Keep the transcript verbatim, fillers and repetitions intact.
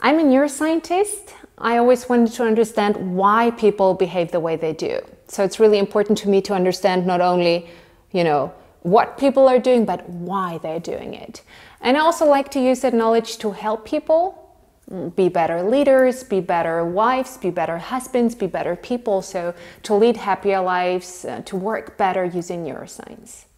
I'm a neuroscientist. I always wanted to understand why people behave the way they do. So it's really important to me to understand not only, you know, what people are doing, but why they're doing it. And I also like to use that knowledge to help people be better leaders, be better wives, be better husbands, be better people. So to lead happier lives, uh, to work better using neuroscience.